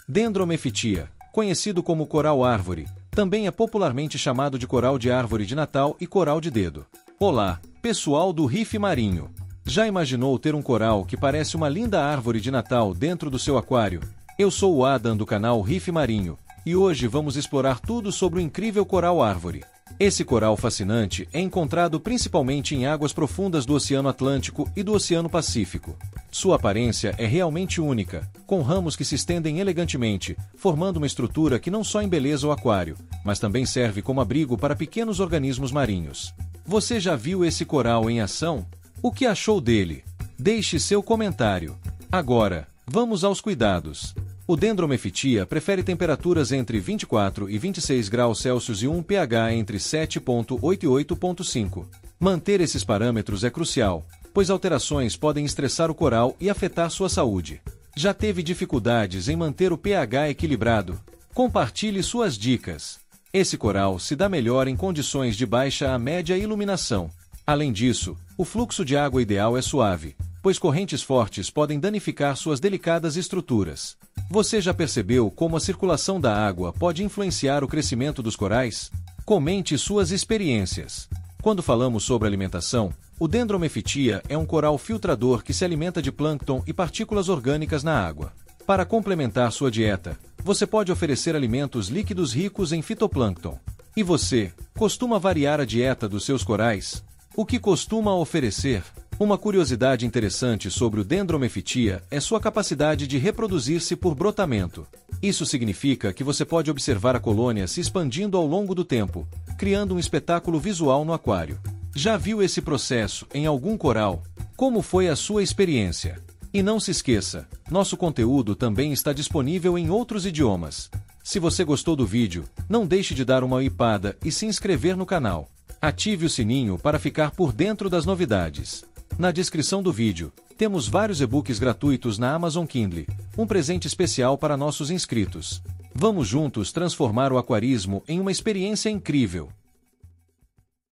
Dendromephitia, conhecido como coral-árvore, também é popularmente chamado de coral de árvore de Natal e coral de dedo. Olá, pessoal do Riff Marinho! Já imaginou ter um coral que parece uma linda árvore de Natal dentro do seu aquário? Eu sou o Adam do canal Riff Marinho, e hoje vamos explorar tudo sobre o incrível coral-árvore. Esse coral fascinante é encontrado principalmente em águas profundas do Oceano Atlântico e do Oceano Pacífico. Sua aparência é realmente única, com ramos que se estendem elegantemente, formando uma estrutura que não só embeleza o aquário, mas também serve como abrigo para pequenos organismos marinhos. Você já viu esse coral em ação? O que achou dele? Deixe seu comentário. Agora, vamos aos cuidados. O Dendromephitia prefere temperaturas entre 24 e 26 graus Celsius e um pH entre 7,8 e 8,5. Manter esses parâmetros é crucial, pois alterações podem estressar o coral e afetar sua saúde. Já teve dificuldades em manter o pH equilibrado? Compartilhe suas dicas. Esse coral se dá melhor em condições de baixa a média iluminação. Além disso, o fluxo de água ideal é suave, pois correntes fortes podem danificar suas delicadas estruturas. Você já percebeu como a circulação da água pode influenciar o crescimento dos corais? Comente suas experiências. Quando falamos sobre alimentação, o Dendromephitia é um coral filtrador que se alimenta de plâncton e partículas orgânicas na água. Para complementar sua dieta, você pode oferecer alimentos líquidos ricos em fitoplâncton. E você, costuma variar a dieta dos seus corais? O que costuma oferecer? Uma curiosidade interessante sobre o Dendromephitia é sua capacidade de reproduzir-se por brotamento. Isso significa que você pode observar a colônia se expandindo ao longo do tempo, criando um espetáculo visual no aquário. Já viu esse processo em algum coral? Como foi a sua experiência? E não se esqueça, nosso conteúdo também está disponível em outros idiomas. Se você gostou do vídeo, não deixe de dar uma uipada e se inscrever no canal. Ative o sininho para ficar por dentro das novidades. Na descrição do vídeo, temos vários e-books gratuitos na Amazon Kindle, um presente especial para nossos inscritos. Vamos juntos transformar o aquarismo em uma experiência incrível.